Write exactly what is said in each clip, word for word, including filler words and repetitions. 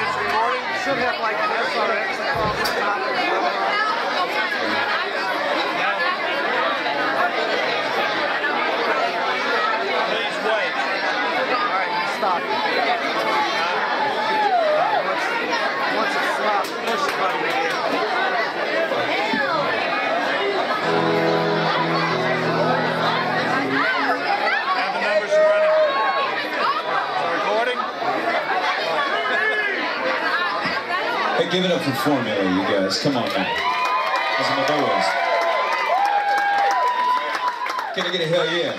it's recording. You should have like an S R X across the top of the Please wait. Alright, stop. Once it stops, push the button again. Have the numbers running. Is it recording? Hey, give it up for Formula, you guys. Come on now. Those are my boys. Can I get a hell yeah?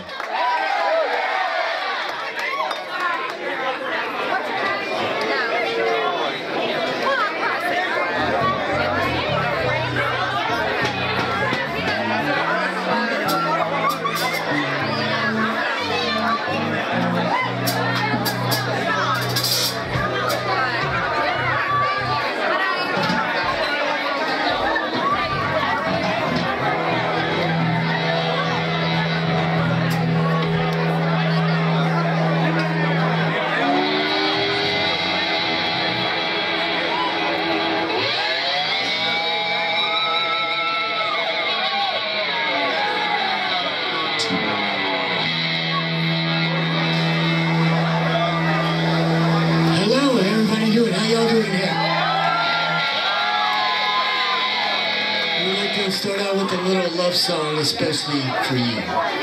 Hello, everybody doing? How y'all doing here? We'd like to start out with a little love song, especially for you.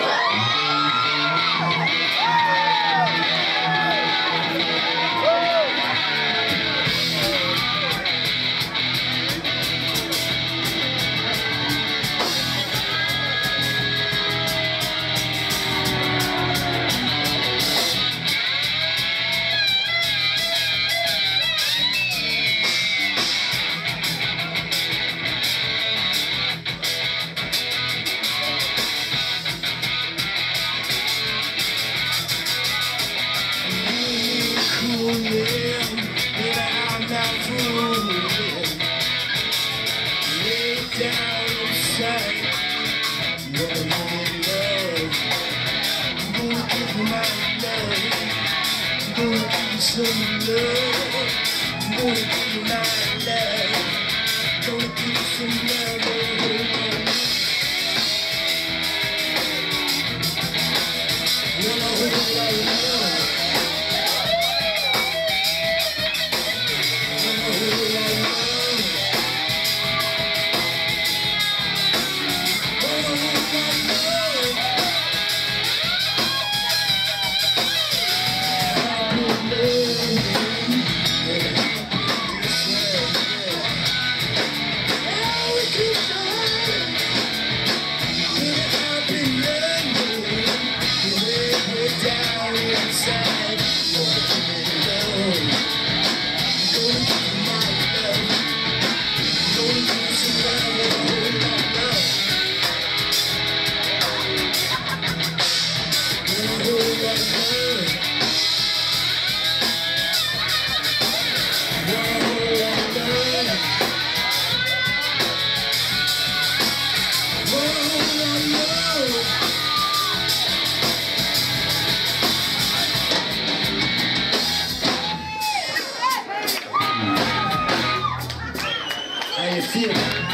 How you feel?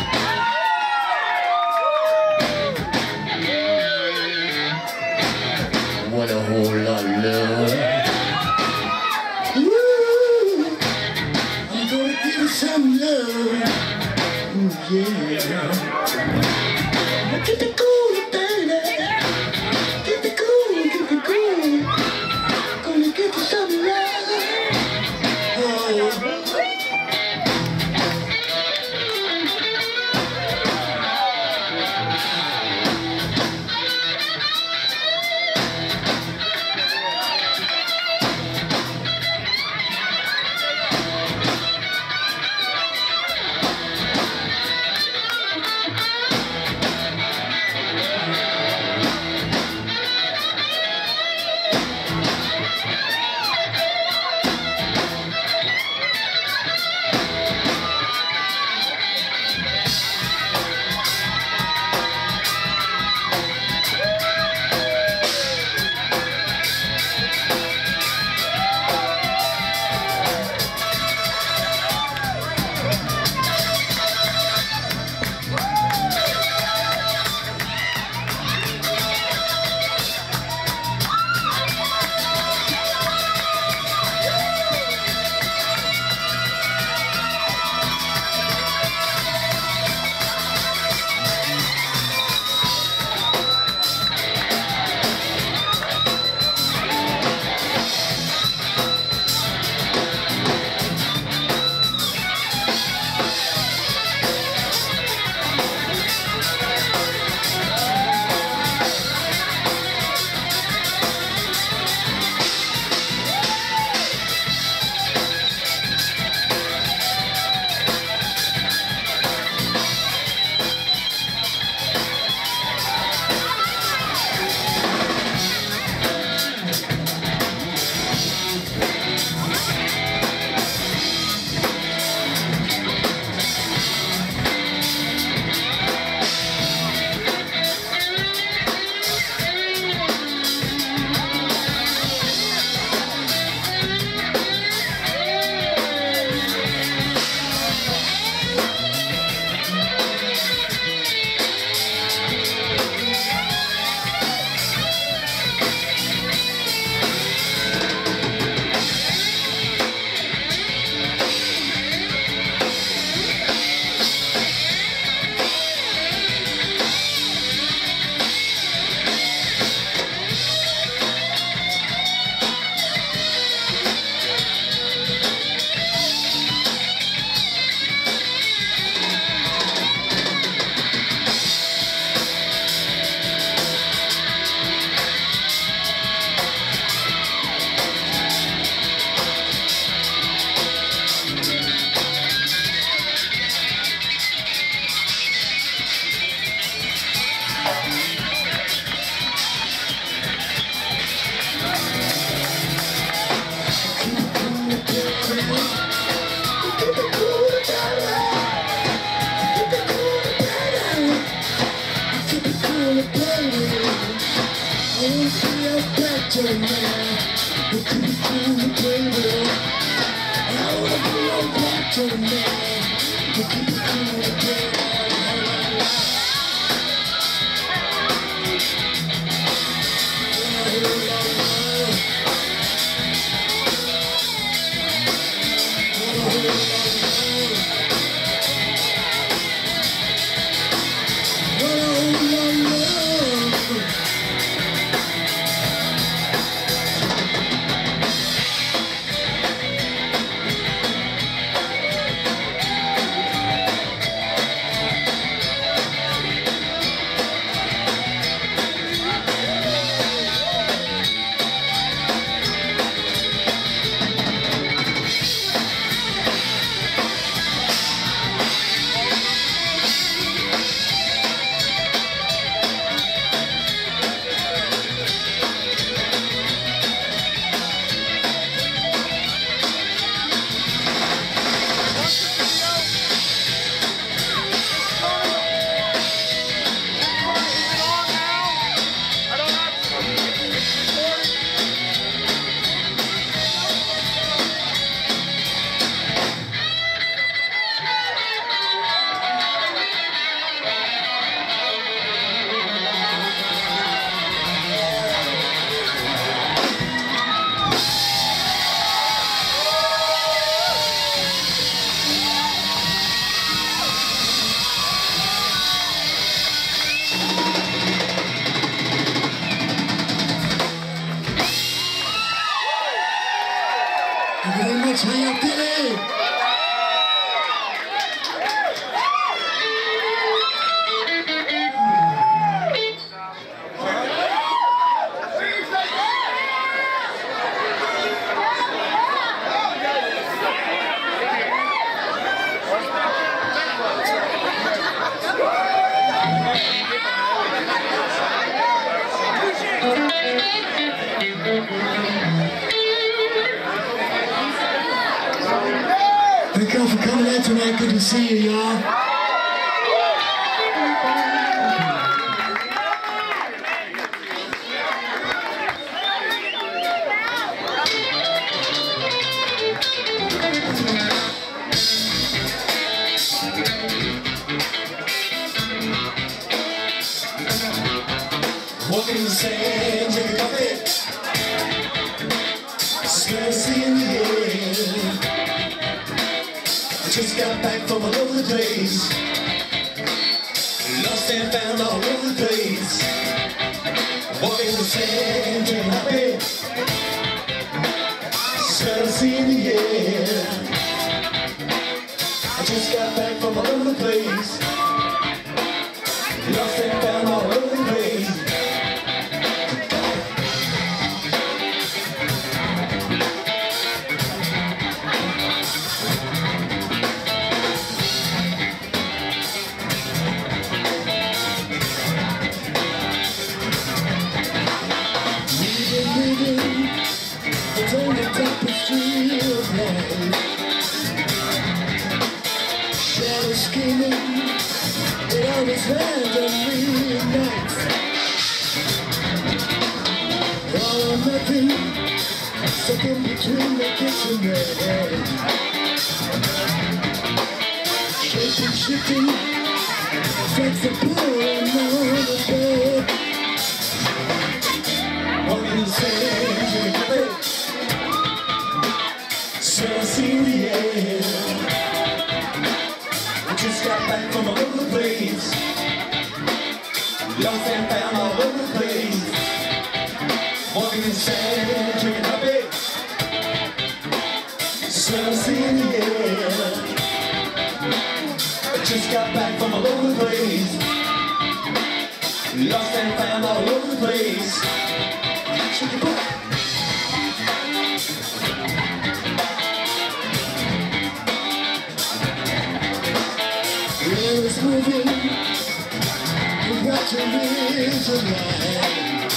Want a whole lot of love. Woo! I'm gonna give you some love. Ooh, yeah. Get the cool, baby. Get the cool, get the cool. Gonna give you some love. Oh. to me. You keep it cool, baby. I wanna be your back to me. You keep it cool, baby. Thank you very much. How you feeling? Thank y'all for coming out tonight. Good to see you, y'all. Walking in the sand, drinking coffee, smell the sea in the air. I just got back from all over the place, lost and found all over the place. Walking in the sand, drinking happy, smell the sea in the air. I just got back from all over the place, lost and found all over the place. It's on the tapestry of life, shadows scheming, it always randomly ignites. All or nothing, stuck in between the kitchen bed, shaping, shifting, takes a pull and on the bed. Walking the sand, drinking coffee, smell the sea in the air. I just got back from all over the place, lost and found all over the place. Walking in the sand, drinking coffee, smell the sea in the air. I just got back from all over the place, lost and found all over the place. Shake your butt. Air is moving, the water is alive.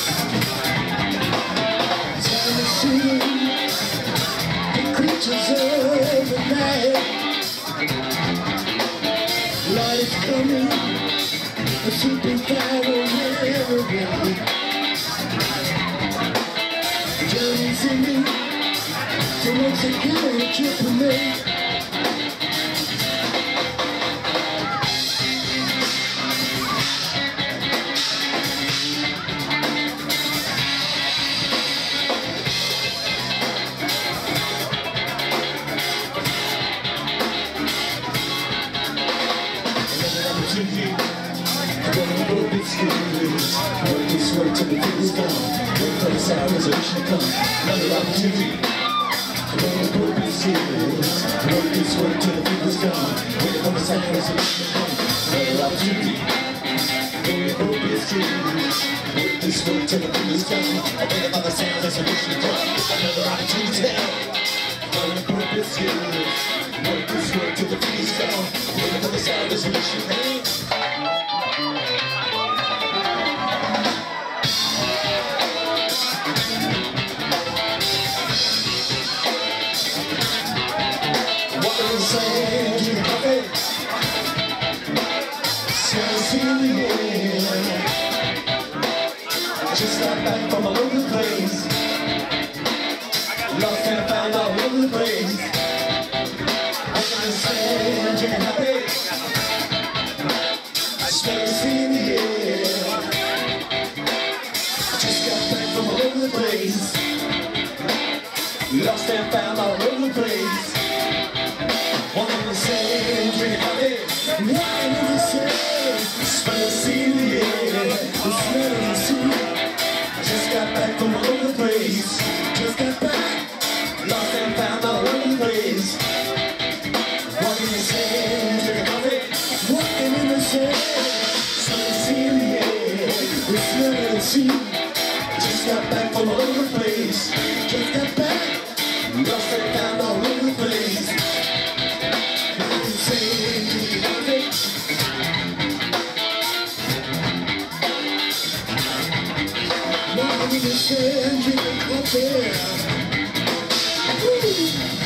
Time is shooting, the creatures of the night. Light is coming, a sweeping fire will never away. was a good trip for me. Work this work till the feel is gone. Wait for the sound resolution to come. Another opportunity. Another purpose is. Work this work till the feel is gone. Wait for the sound resolution to come. Another opportunity. Another purpose is. Work this work till the feel is gone. Wait for the sound resolution to come. Another opportunity. Another purpose is. Work this work till the feel is gone. Wait for the sound resolution to come. Just got back from all over the place. Lost and found all over the place. I can stand you're happy. I smell the sea in the air. Just got back from all over the place. Lost and found all over the place. One in the sand, you're happy. One in the sand, smell the sea in the air. The smell of the sea. Just got back from all over the place. Just got back, lost and found all over the place. Walking in the sand, drinking coffee. Walking in the sand, smell the sea in the air. The smell of the sea. Just got back from all over the place. Just got back, lost and found all over the place. Walking in the sand, drinking coffee. Walking in the sand, drinking coffee. Woo!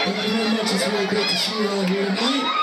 Thank you very much. It's really great to see you all here tonight.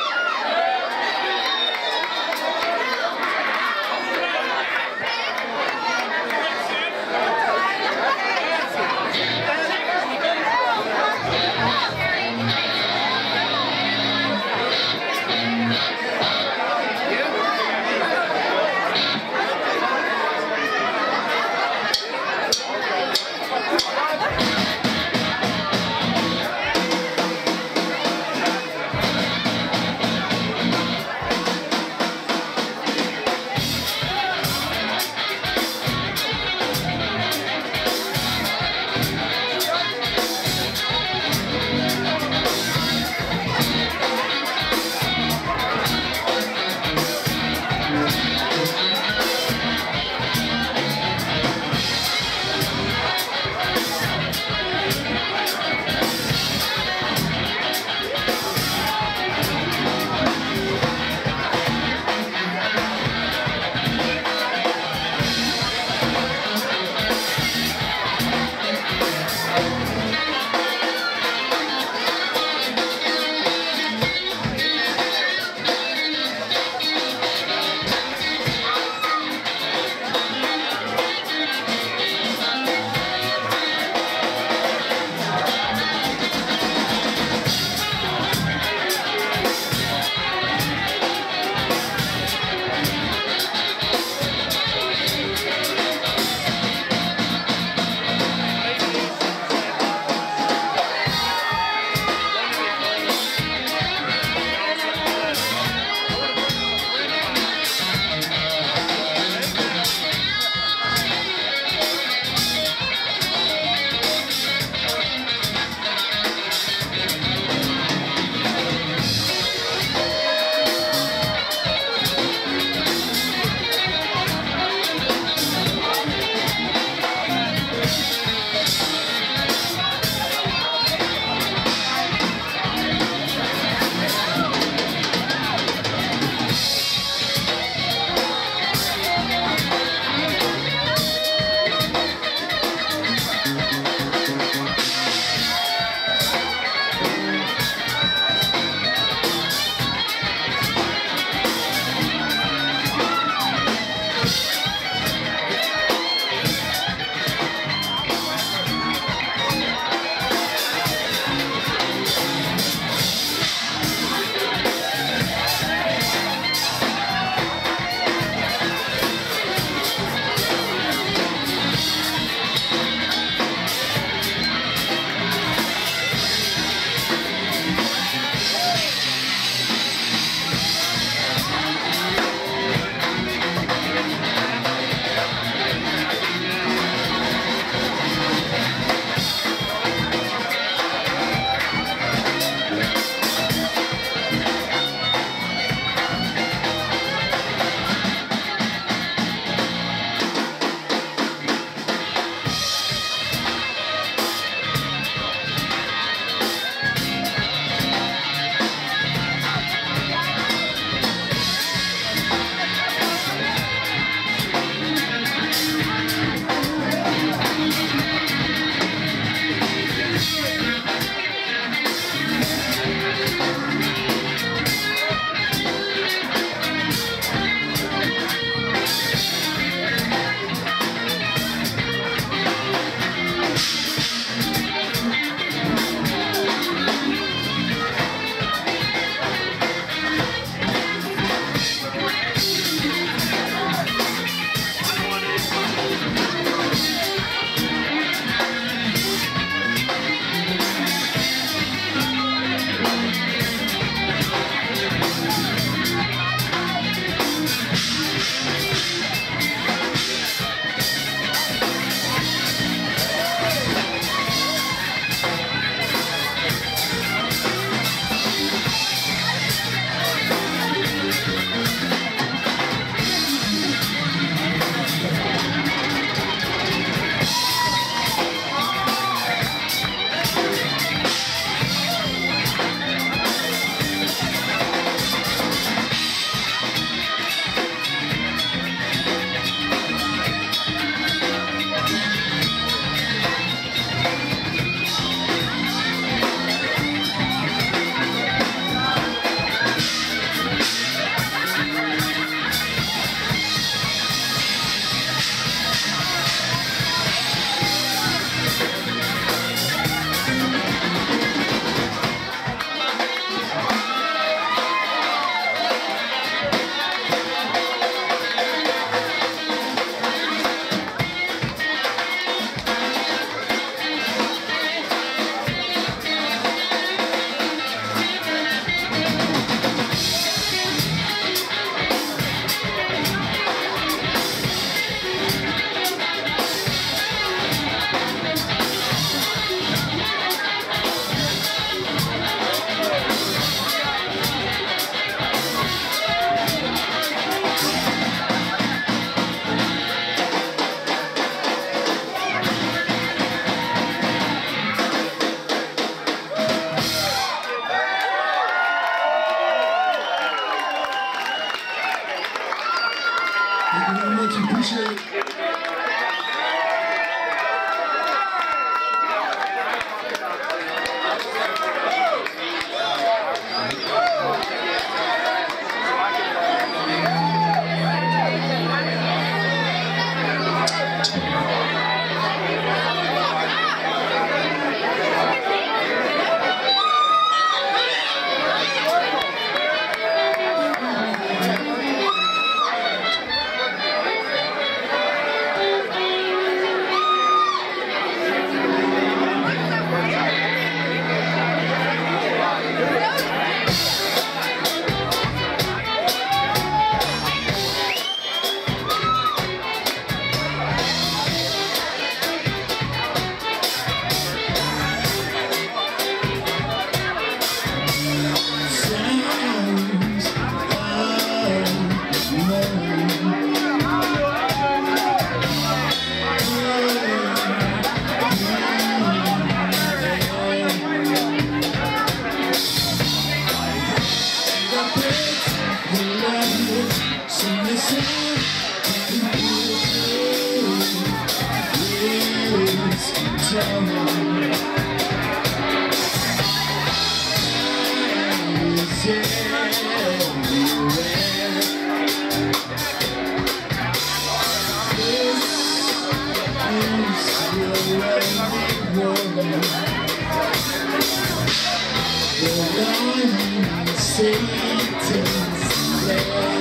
I'm Satan's slave.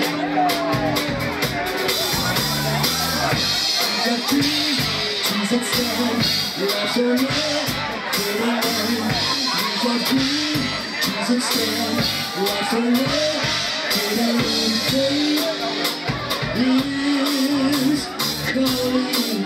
Got dreams, dreams that stand. Life's a love, but I dreams that dream, dreams that stand. Life's a love, but I faith is calling.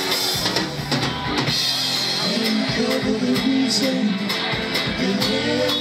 Uncover the reason.